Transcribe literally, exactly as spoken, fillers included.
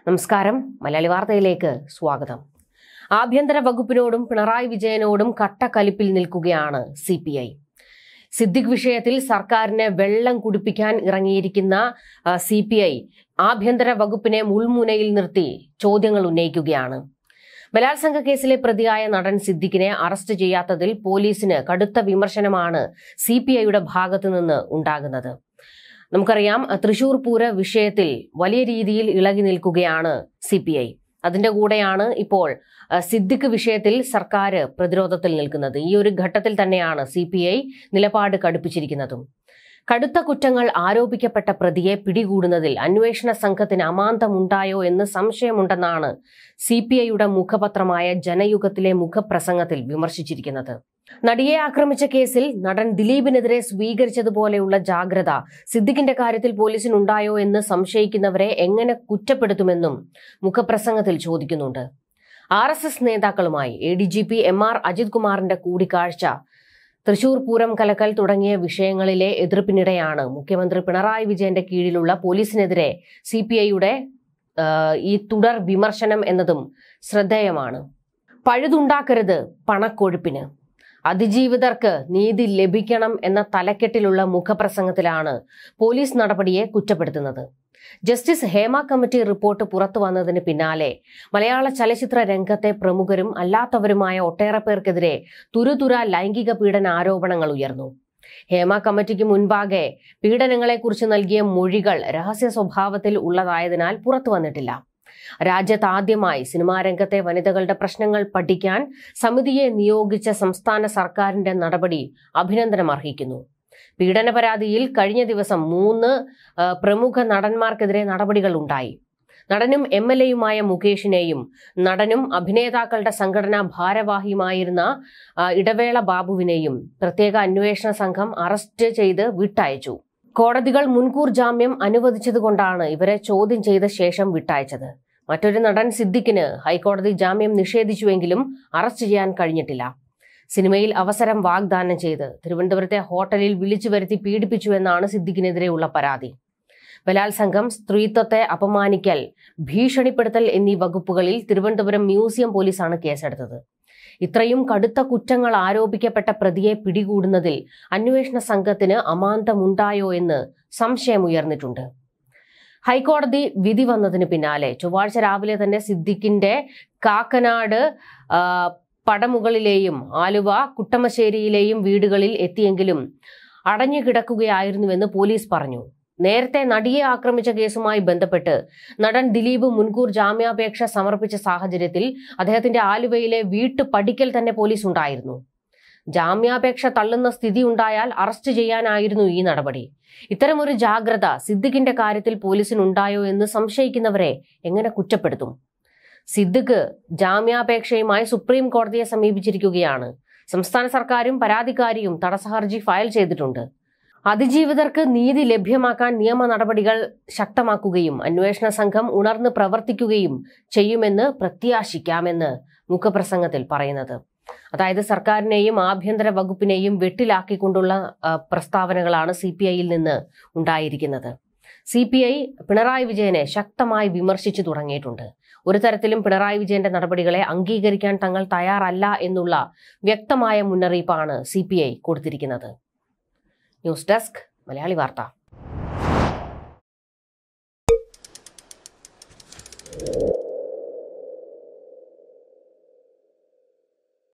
നമസ്കാരം. മലയാളി വാർത്തയിലേക്ക് സ്വാഗതം. ആഭ്യന്തര വകുപ്പിനോടും പിണറായി വിജയനോടും കട്ടക്കലിപ്പിൽ നിൽക്കുകയാണ് സി പി ഐ. സിദ്ദിഖ് വിഷയത്തിൽ സർക്കാരിനെ വെള്ളം കുടിപ്പിക്കാൻ ഇറങ്ങിയിരിക്കുന്ന സി പി ഐ ആഭ്യന്തര വകുപ്പിനെ മുൾമുനയിൽ നിർത്തി ചോദ്യങ്ങൾ ഉന്നയിക്കുകയാണ്. ബലാത്സംഗ കേസിലെ പ്രതിയായ നടൻ സിദ്ദിഖിനെ അറസ്റ്റ് ചെയ്യാത്തതിൽ പോലീസിന് കടുത്ത വിമർശനമാണ് സി പി ഐയുടെ ഭാഗത്തുനിന്ന് ഉണ്ടാകുന്നത്. നമുക്കറിയാം, തൃശൂർ പൂര വിഷയത്തിൽ വലിയ രീതിയിൽ ഇളകി നിൽക്കുകയാണ് സി പി ഐ. അതിന്റെ കൂടെയാണ് ഇപ്പോൾ സിദ്ദിഖ് വിഷയത്തിൽ സർക്കാർ പ്രതിരോധത്തിൽ നിൽക്കുന്നത്. ഈ ഒരു ഘട്ടത്തിൽ തന്നെയാണ് സി പി ഐ നിലപാട് കടുപ്പിച്ചിരിക്കുന്നതും. കടുത്ത കുറ്റങ്ങൾ ആരോപിക്കപ്പെട്ട പ്രതിയെ പിടികൂടുന്നതിൽ അന്വേഷണ സംഘത്തിന് അമാന്തമുണ്ടായോ എന്ന് സംശയമുണ്ടെന്നാണ് സി പി ഐയുടെ മുഖപത്രമായ ജനയുഗത്തിലെ മുഖപ്രസംഗത്തിൽ വിമർശിച്ചിരിക്കുന്നത്. നടിയെ ആക്രമിച്ച കേസിൽ നടൻ ദിലീപിനെതിരെ സ്വീകരിച്ചതുപോലെയുള്ള ജാഗ്രത സിദ്ദിഖിന്റെ കാര്യത്തിൽ പോലീസിനുണ്ടായോ എന്ന് സംശയിക്കുന്നവരെ എങ്ങനെ കുറ്റപ്പെടുത്തുമെന്നും മുഖപ്രസംഗത്തിൽ ചോദിക്കുന്നുണ്ട്. ആർ എസ് എസ് നേതാക്കളുമായി A D G P M R Ajith കുമാറിന്റെ കൂടിക്കാഴ്ച, തൃശൂർ പൂരം കലക്കൽ തുടങ്ങിയ വിഷയങ്ങളിലെ എതിർപ്പിനിടെയാണ് മുഖ്യമന്ത്രി പിണറായി വിജയന്റെ കീഴിലുള്ള പോലീസിനെതിരെ സി പി ഐയുടെ ഈ തുടർ വിമർശനം എന്നതും ശ്രദ്ധേയമാണ്. പഴുതുണ്ടാക്കരുത് പണക്കൊഴുപ്പിന്, അതിജീവിതർക്ക് നീതി ലഭിക്കണം എന്ന തലക്കെട്ടിലുള്ള മുഖപ്രസംഗത്തിലാണ് പോലീസ് നടപടിയെ കുറ്റപ്പെടുത്തുന്നത്. ജസ്റ്റിസ് ഹേമ കമ്മിറ്റി റിപ്പോർട്ട് പുറത്തു വന്നതിന് പിന്നാലെ മലയാള ചലച്ചിത്ര രംഗത്തെ പ്രമുഖരും അല്ലാത്തവരുമായ ഒട്ടേറെ പേർക്കെതിരെ തുരുതുര ലൈംഗിക പീഡന ആരോപണങ്ങൾ ഉയർന്നു. ഹേമ കമ്മിറ്റിക്ക് മുൻപാകെ പീഡനങ്ങളെക്കുറിച്ച് നൽകിയ മൊഴികൾ രഹസ്യ സ്വഭാവത്തിൽ ഉള്ളതായതിനാൽ പുറത്തു വന്നിട്ടില്ല. രാജ്യത്ത് ആദ്യമായി സിനിമാ രംഗത്തെ വനിതകളുടെ പ്രശ്നങ്ങൾ പഠിക്കാൻ സമിതിയെ നിയോഗിച്ച സംസ്ഥാന സർക്കാരിന്റെ നടപടി അഭിനന്ദനം അർഹിക്കുന്നു. പീഡന പരാതിയിൽ കഴിഞ്ഞ ദിവസം മൂന്ന് പ്രമുഖ നടന്മാർക്കെതിരെ നടപടികൾ ഉണ്ടായി. നടനും എം എൽ എയുമായ മുകേഷിനെയും നടനും അഭിനേതാക്കളുടെ സംഘടനാ ഭാരവാഹിയുമായിരുന്ന ഇടവേള ബാബുവിനെയും പ്രത്യേക അന്വേഷണ സംഘം അറസ്റ്റ് ചെയ്ത് വിട്ടയച്ചു. കോടതികൾ മുൻകൂർ ജാമ്യം അനുവദിച്ചതുകൊണ്ടാണ് ഇവരെ ചോദ്യം ചെയ്ത ശേഷം വിട്ടയച്ചത്. മറ്റൊരു നടൻ സിദ്ദിഖിന് ഹൈക്കോടതി ജാമ്യം നിഷേധിച്ചുവെങ്കിലും അറസ്റ്റ് ചെയ്യാൻ കഴിഞ്ഞിട്ടില്ല. സിനിമയിൽ അവസരം വാഗ്ദാനം ചെയ്ത് തിരുവനന്തപുരത്തെ ഹോട്ടലിൽ വിളിച്ചു വരുത്തി പീഡിപ്പിച്ചുവെന്നാണ് സിദ്ദിഖിനെതിരെയുള്ള പരാതി. ബലാത്സംഗം, സ്ത്രീത്വത്തെ അപമാനിക്കൽ, ഭീഷണിപ്പെടുത്തൽ എന്നീ വകുപ്പുകളിൽ തിരുവനന്തപുരം മ്യൂസിയം പോലീസാണ് കേസെടുത്തത്. ഇത്രയും കടുത്ത കുറ്റങ്ങൾ ആരോപിക്കപ്പെട്ട പ്രതിയെ പിടികൂടുന്നതിൽ അന്വേഷണ സംഘത്തിന് അമാന്തമുണ്ടായോ എന്ന് സംശയമുയർന്നിട്ടുണ്ട്. ഹൈക്കോടതി വിധി വന്നതിന് പിന്നാലെ ചൊവ്വാഴ്ച രാവിലെ തന്നെ സിദ്ദിഖിന്റെ കാക്കനാട് പടമുകളിലെയും ആലുവ കുട്ടമശ്ശേരിയിലെയും വീടുകളിൽ എത്തിയെങ്കിലും അടഞ്ഞു കിടക്കുകയായിരുന്നുവെന്ന് പോലീസ് പറഞ്ഞു. നേരത്തെ നടിയെ ആക്രമിച്ച കേസുമായി ബന്ധപ്പെട്ട് നടൻ ദിലീപ് മുൻകൂർ ജാമ്യാപേക്ഷ സമർപ്പിച്ച സാഹചര്യത്തിൽ അദ്ദേഹത്തിന്റെ ആലുവയിലെ വീട്ടുപടിക്കൽ തന്നെ പോലീസ് ഉണ്ടായിരുന്നു. ജാമ്യാപേക്ഷ തള്ളുന്ന സ്ഥിതി ഉണ്ടായാൽ അറസ്റ്റ് ചെയ്യാനായിരുന്നു ഈ നടപടി. ഇത്തരമൊരു ജാഗ്രത സിദ്ദിഖിന്റെ കാര്യത്തിൽ പോലീസിനുണ്ടായോ എന്ന് സംശയിക്കുന്നവരെ എങ്ങനെ കുറ്റപ്പെടുത്തും? സിദ്ദിഖ് ജാമ്യാപേക്ഷയുമായി സുപ്രീം കോടതിയെ സമീപിച്ചിരിക്കുകയാണ്. സംസ്ഥാന സർക്കാരും പരാതിക്കാരിയും തടസ്സ ഹർജി ഫയൽ ചെയ്തിട്ടുണ്ട്. അതിജീവിതർക്ക് നീതി ലഭ്യമാക്കാൻ നിയമ നടപടികൾ ശക്തമാക്കുകയും അന്വേഷണ സംഘം ഉണർന്ന് പ്രവർത്തിക്കുകയും ചെയ്യുമെന്ന് പ്രത്യാശിക്കാമെന്ന് മുഖപ്രസംഗത്തിൽ പറയുന്നത്. അതായത് സർക്കാരിനെയും ആഭ്യന്തര വകുപ്പിനെയും വെട്ടിലാക്കിക്കൊണ്ടുള്ള പ്രസ്താവനകളാണ് സി പി ഐയിൽ നിന്ന് ഉണ്ടായിരിക്കുന്നത്. സി പി ഐ പിണറായി വിജയനെ ശക്തമായി വിമർശിച്ചു തുടങ്ങിയിട്ടുണ്ട്. ഒരു തരത്തിലും പിണറായി വിജയന്റെ നടപടികളെ അംഗീകരിക്കാൻ തങ്ങൾ തയ്യാറല്ല എന്നുള്ള വ്യക്തമായ മുന്നറിയിപ്പാണ് സി പി ഐ കൊടുത്തിരിക്കുന്നത്. ന്യൂസ് ഡെസ്ക് മലയാളി വാർത്ത.